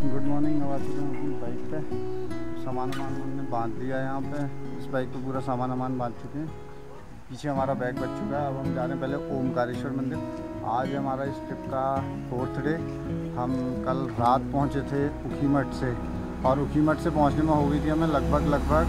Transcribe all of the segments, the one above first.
Good morning. आवाज़ अपनी bike पे सामान हमने बांध दिया है। यहाँ पे इस बाइक पे पूरा सामान बांध चुके हैं। पीछे हमारा बैग बच चुका है। अब हम जा रहे हैं पहले ओमकारेश्वर मंदिर। आज हमारा इस ट्रिप का 4th डे। हम कल रात पहुँचे थे ऊखीमठ से, और ऊखीमठ से पहुँचने में हो गई थी हमें लगभग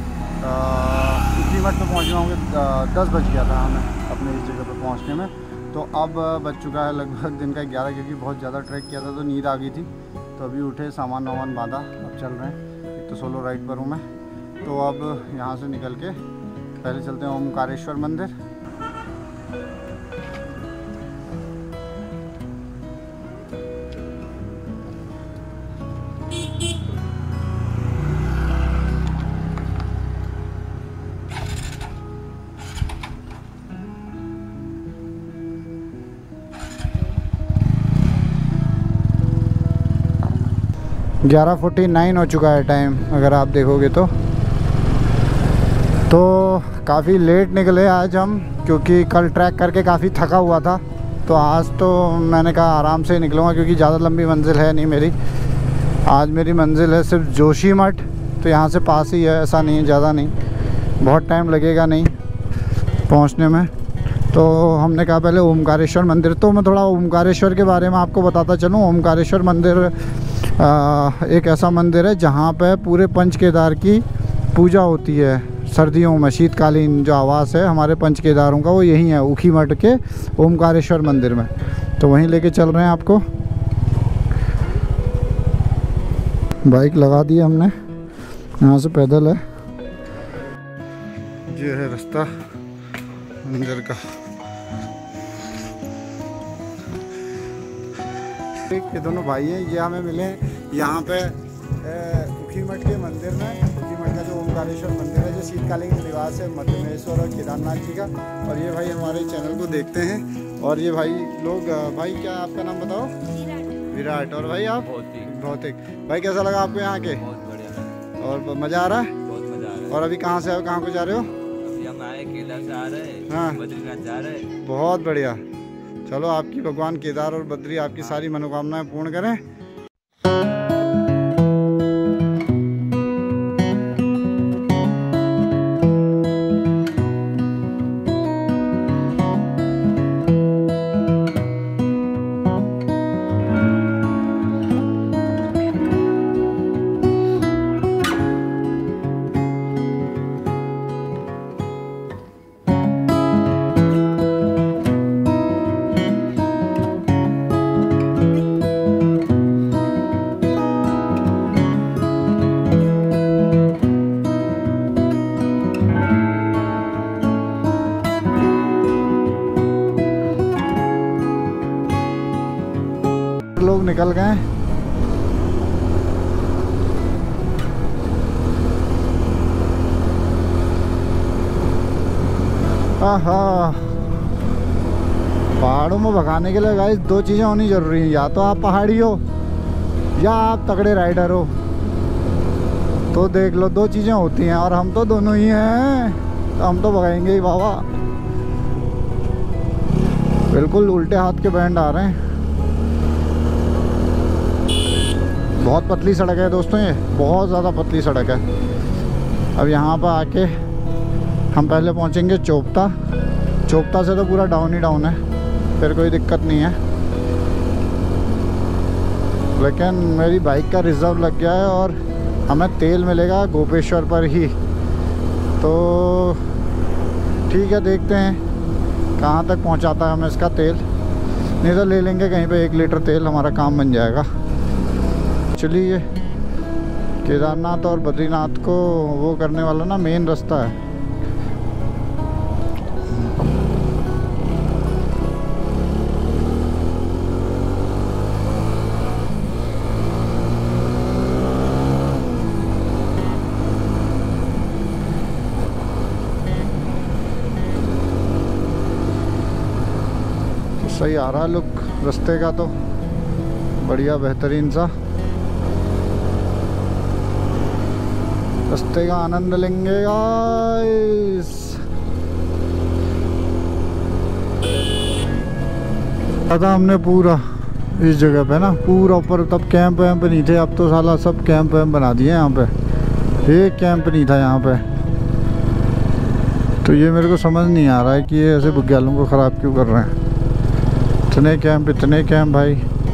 ऊखीमठ में पहुँचना होंगे 10 बज गया था हमें अपने इस जगह पर पहुँचने में। तो अब बज चुका है लगभग दिन का 11, क्योंकि बहुत ज़्यादा ट्रैक किया था तो नींद आ गई थी। तो अभी उठे, सामान बांधा, अब चल रहे हैं। एक तो सोलो राइड पर हूँ मैं, तो अब यहाँ से निकल के पहले चलते हैं ओमकारेश्वर मंदिर। 11:49 हो चुका है टाइम, अगर आप देखोगे तो काफ़ी लेट निकले आज हम, क्योंकि कल ट्रैक करके काफ़ी थका हुआ था। तो आज तो मैंने कहा आराम से निकलूँगा, क्योंकि ज़्यादा लंबी मंजिल है नहीं मेरी। आज मेरी मंजिल है सिर्फ जोशीमठ, तो यहाँ से पास ही है, ऐसा नहीं है, ज़्यादा नहीं, बहुत टाइम लगेगा नहीं पहुँचने में। तो हमने कहा पहले ओमकारेश्वर मंदिर। तो मैं थोड़ा ओमकारेश्वर के बारे में आपको बताता चलूँ। ओमकारेश्वर मंदिर एक ऐसा मंदिर है जहाँ पे पूरे पंच केदार की पूजा होती है सर्दियों में। शीतकालीन जो आवास है हमारे पंच केदारों का, वो यही है ऊखीमठ के ओमकारेश्वर मंदिर में। तो वहीं लेके चल रहे हैं आपको। बाइक लगा दी हमने, यहाँ से पैदल है। ये है रास्ता मंदिर का। ये दोनों भाई हैं, ये हमें मिले यहाँ पे ऊखीमठ के मंदिर में। ऊखीमठ का जो ओमकारेश्वर मंदिर है, जो शीतकालीन निवास है मध्यमेश्वर और केदारनाथ जी का। और ये भाई हमारे चैनल को देखते हैं। और ये भाई लोग, भाई क्या आपका नाम बताओ? विराट। और भाई आप? भौतिक। भाई कैसा लगा आपको यहाँ के? बहुत बढ़िया। और मज़ा आ रहा है? बहुत मज़ा आ रहा है। और अभी कहाँ से हो, कहाँ को जा रहे हो? अभी हम आए केदार से आ रहे हैं। हाँ, बद्रीनाथ जा रहे हैं। बहुत बढ़िया। चलो, आपकी भगवान केदार और बद्री आपकी सारी मनोकामनाएं पूर्ण करें। लोग निकल गए। आहा, पहाड़ों में भगाने के लिए गाइस 2 चीज़ें होनी जरूरी हैं। या तो आप पहाड़ी हो या आप तगड़े राइडर हो। तो देख लो, 2 चीज़ें होती हैं, और हम तो दोनों ही हैं। तो हम तो भगाएंगे ही बाबा। बिल्कुल उल्टे हाथ के बैंड आ रहे हैं। बहुत पतली सड़क है दोस्तों, ये बहुत ज़्यादा पतली सड़क है। अब यहाँ पर आके हम पहले पहुँचेंगे चोपता। चोपता से तो पूरा डाउन ही डाउन है, फिर कोई दिक्कत नहीं है। लेकिन मेरी बाइक का रिज़र्व लग गया है और हमें तेल मिलेगा गोपेश्वर पर ही। तो ठीक है, देखते हैं कहाँ तक पहुँचाता है हमें इसका तेल। नहीं तो ले लेंगे कहीं पे 1 लीटर तेल, हमारा काम बन जाएगा। चलिए, केदारनाथ और बद्रीनाथ को वो करने वाला ना मेन रास्ता है। तो सही आ रहा है लुक रास्ते का, तो बढ़िया बेहतरीन सा। रास्ते का आनंद लेंगे गाइस। था हमने पूरा इस जगह पे ना पूरा ऊपर। तब कैंप वैम्प नहीं थे, अब तो साला सब कैंप वैम्प बना दिए यहाँ पे। एक कैंप नहीं था यहाँ पे। तो ये मेरे को समझ नहीं आ रहा है कि ये ऐसे बुग्यालों को ख़राब क्यों कर रहे हैं। इतने कैंप भाई।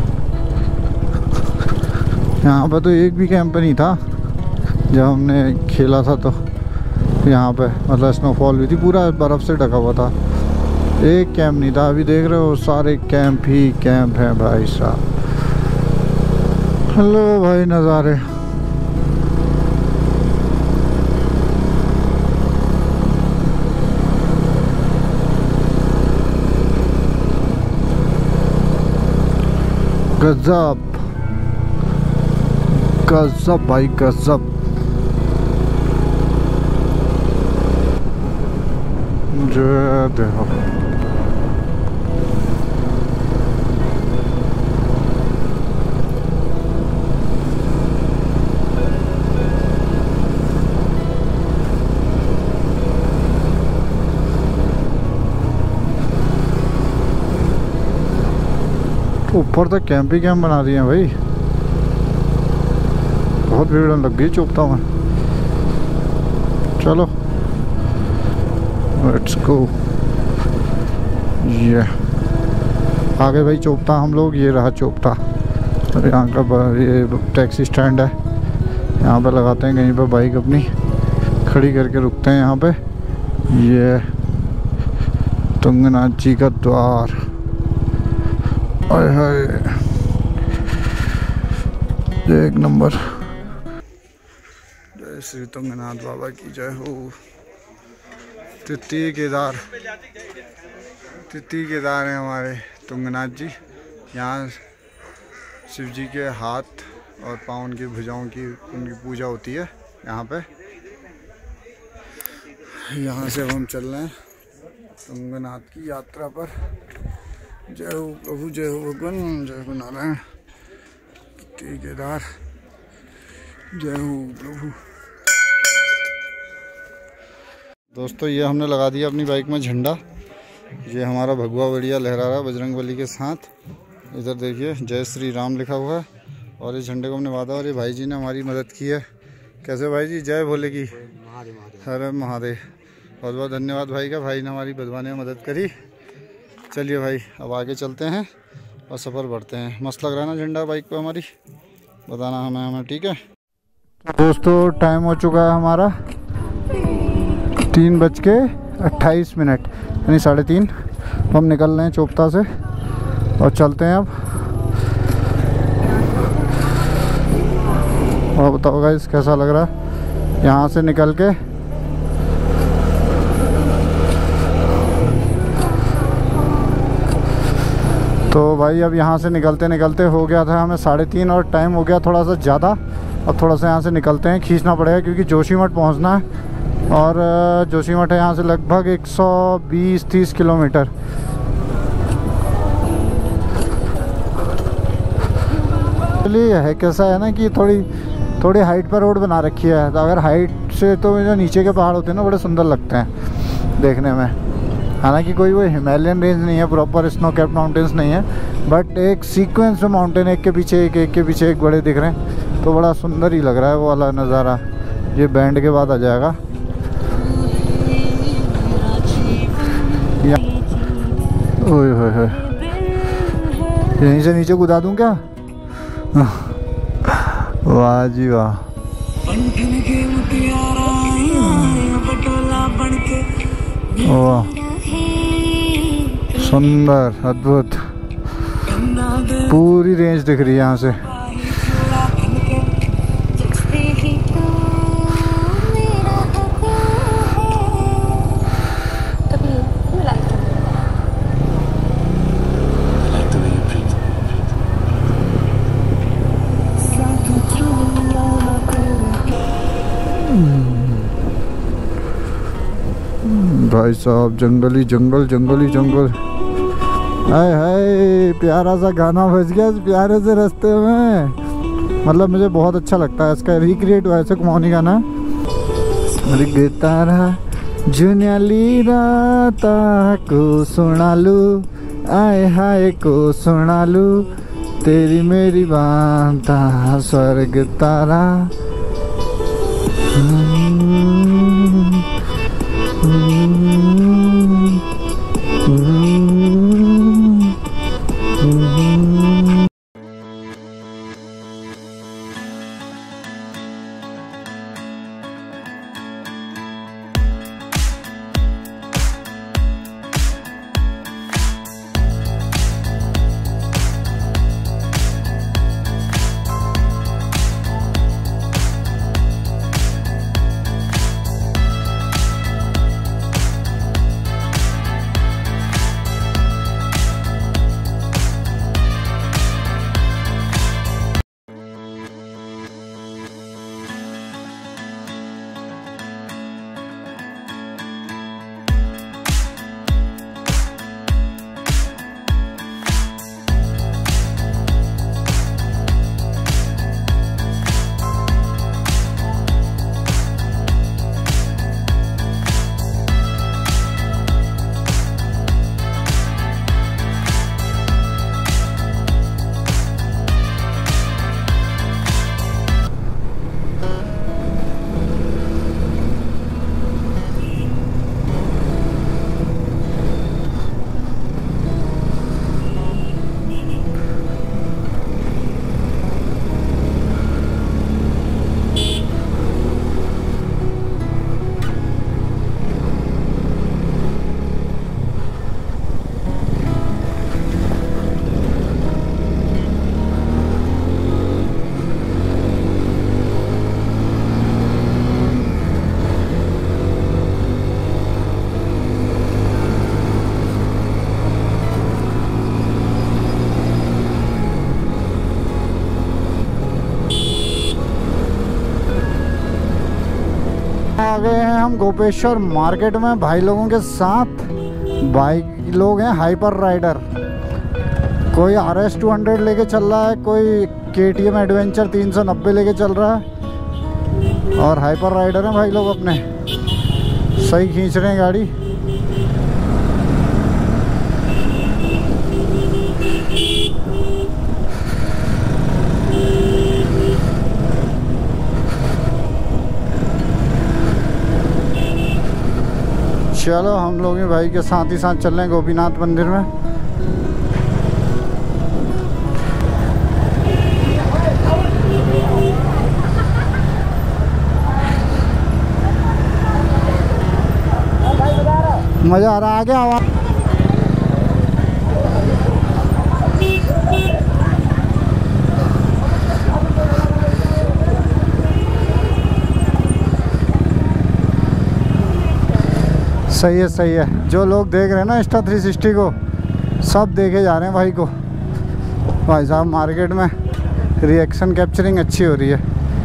यहाँ पे तो एक भी कैंप नहीं था जब हमने खेला था। तो यहाँ पे मतलब स्नोफॉल हुई थी, पूरा बर्फ़ से ढका हुआ था। एक कैंप नहीं था। अभी देख रहे हो सारे कैंप ही कैंप हैं भाई साहब। हेलो भाई नज़ारे। गजब गजब भाई गजब। जो देखो ऊपर तक कैंप ही कैंप बना दिए हैं भाई। बहुत भीड़ लग गई चौपता में। चलो लेट्स गो। ये आगे भाई चौपता हम लोग। ये रहा चौपता। और यहाँ का ये टैक्सी स्टैंड है। यहाँ पे लगाते हैं कहीं पे बाइक अपनी खड़ी करके रुकते हैं यहाँ पे। ये तुंगनाथ जी का द्वार। हाय हाय एक नंबर। जय श्री तुंगनाथ बाबा की जय हो। तृतीय केदार हैं हमारे तुंगनाथ जी। यहाँ शिव जी के हाथ और पाँव की भुजाओं की उनकी पूजा होती है यहाँ पे। यहाँ से अब हम चल रहे हैं तुंगनाथ की यात्रा पर। जय हो प्रभु, जय हो भगवान, जय हो नारायण। तृतीय केदार, जय हो प्रभु। दोस्तों ये हमने लगा दिया अपनी बाइक में झंडा। ये हमारा भगवा बढ़िया लहरा रहा है बजरंगबली के साथ। इधर देखिए जय श्री राम लिखा हुआ है। और इस झंडे को हमने बांधा। और ये भाई जी ने हमारी मदद की है। कैसे भाई जी? जय भोले की, हर महादेव। बहुत बहुत धन्यवाद भाई का। भाई ने हमारी बधवाने में मदद करी। चलिए भाई अब आगे चलते हैं और सफ़र बढ़ते हैं। मस्त लग रहा है ना झंडा बाइक पे हमारी? बताना हमें ठीक है दोस्तों। टाइम हो चुका है हमारा 3:28 यानी 3:30। हम निकल रहे हैं चोपता से और चलते हैं अब। और बताओ गाइस कैसा लग रहा है यहाँ से निकल के? तो भाई अब यहाँ से निकलते निकलते हो गया था हमें 3:30 और टाइम हो गया थोड़ा सा ज़्यादा। अब थोड़ा सा यहाँ से निकलते हैं, खींचना पड़ेगा क्योंकि जोशीमठ पहुँचना है। और जोशीमठ है यहाँ से लगभग 120-130 किलोमीटर। चलिए है कैसा है ना कि थोड़ी हाइट पर रोड बना रखी है। तो अगर हाइट से तो जो नीचे के पहाड़ होते हैं ना बड़े सुंदर लगते हैं देखने में। हालांकि कोई वो हिमालयन रेंज नहीं है, प्रॉपर स्नो कैप्ड माउंटेन्स नहीं है, बट एक सीक्वेंस में माउंटेन एक के पीछे एक बड़े दिख रहे हैं। तो बड़ा सुंदर ही लग रहा है वो वाला नज़ारा। ये बैंड के बाद आ जाएगा। ओए होए होए, यहीं से नीचे कूदा दूं क्या? वाह जी वाह। वाह सुंदर, अद्भुत। पूरी रेंज दिख रही है यहाँ से। भाई साहब जंगली जंगल जंगली जंगल। हाय हाय प्यारा सा गाना बज गया इस प्यारे से रास्ते में। मतलब मुझे बहुत अच्छा लगता है इसका रिक्रिएट हुआ ऐसे कुमाऊनी गाना। तारा जुनियाली राता को सुनालू, आए हाय को सुनालू, तेरी मेरी बात स्वर्ग तारा। आ गए हैं हम गोपेश्वर मार्केट में भाई लोगों के साथ। भाई लोग हैं हाइपर राइडर, कोई RS 200 लेके चल रहा है, कोई KTM एडवेंचर 390 लेके चल रहा है और हाइपर राइडर हैं भाई लोग अपने, सही खींच रहे हैं गाड़ी। चलो हम लोग भी भाई के साथ ही साथ चल रहे हैं गोपीनाथ मंदिर में। मज़ा आ रहा है, आगे आवाज़ सही है, सही है। जो लोग देख रहे हैं ना इंस्टा 360 को, सब देखे जा रहे हैं भाई को। भाई साहब मार्केट में रिएक्शन कैप्चरिंग अच्छी हो रही है।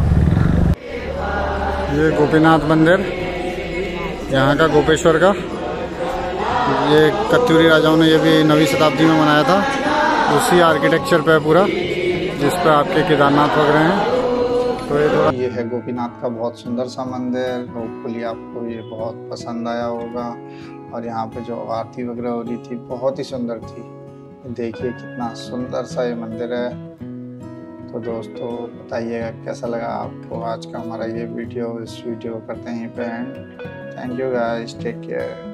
ये गोपीनाथ मंदिर यहाँ का, गोपेश्वर का, ये कत्यूरी राजाओं ने ये भी 9वीं शताब्दी में बनाया था। उसी आर्किटेक्चर पे पूरा, जिस पर आपके केदारनाथ वगैरह हैं। तो ये है गोपीनाथ का बहुत सुंदर सा मंदिर। होपफुली आपको ये बहुत पसंद आया होगा। और यहाँ पे जो आरती वगैरह हो रही थी बहुत ही सुंदर थी। देखिए कितना सुंदर सा ये मंदिर है। तो दोस्तों बताइएगा कैसा लगा आपको आज का हमारा ये वीडियो। इस वीडियो को करते हैं यहीं पे end. Thank you guys, take care.